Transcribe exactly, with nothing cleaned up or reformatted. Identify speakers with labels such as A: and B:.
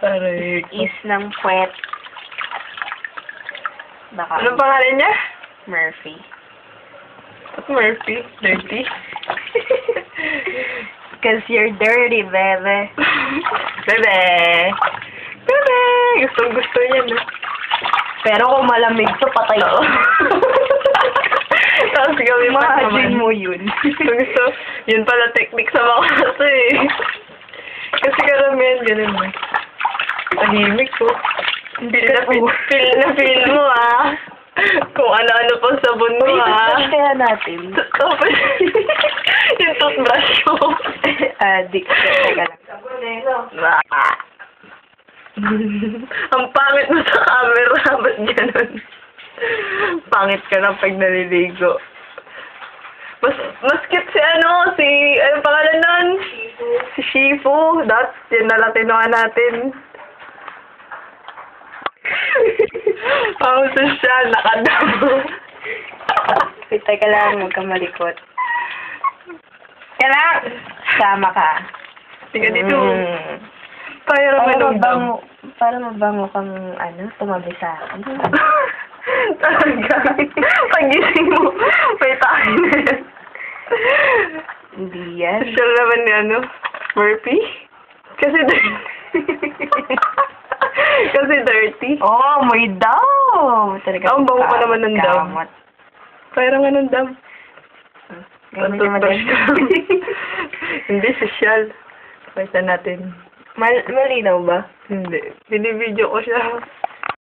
A: Aray.
B: Is ng puwet. Baka.
A: Anong pangalan niya?
B: Murphy.
A: At Murphy? Dirty?
B: Cause you're dirty, bebe.
A: Bebe! Bebe! Gustong gusto niya, no?
B: Pero kung malamig to, patay.
A: Oo. Tapos gawin pa naman.
B: Imagine mo yun.
A: Gusto, gusto. Yun pala technique sa mga kaso eh. Kasi karamihan, ganun ba? Tahimik ko. Feel na feel, feel na feel mo ah. Kung ano-ano pang sabon mo ah.
B: Toothbrush kaya natin.
A: Tapos, yung toothbrush mo.
B: Addict. Teka lang. Sabon eh, no?
A: Ah. Ang pangit mo sa camera. Ba't ganun? Pangit ka na pag naliligo. Mas, mas cute si ano, si, anong pangalan nun? Shifu. Si Shifu. That's, yun na lang tinuha natin. Ang sosyal, nakadamo.
B: Wait, teka lang, huwag kang malikot. Teka lang! Sama ka.
A: Sige dito.
B: Mm.
A: Para
B: Para
A: mabango.
B: mabango, para mabango kang, ano, tumabi sa akin.
A: Talaga. Pagising mo, may tayo na yan.
B: Hindi yan.
A: Sosyal naman ni ano, Murphy? Kasi dirty. Kasi dirty.
B: Oh, may daw! Talaga.
A: Ang bango pa naman ng dam.
B: Kamot.
A: Kaya nga ng dam.
B: Gamit naman din.
A: Hindi, sosyal. Pakita natin.
B: Mal malinaw ba?
A: Hindi. Binibidyo ko siya.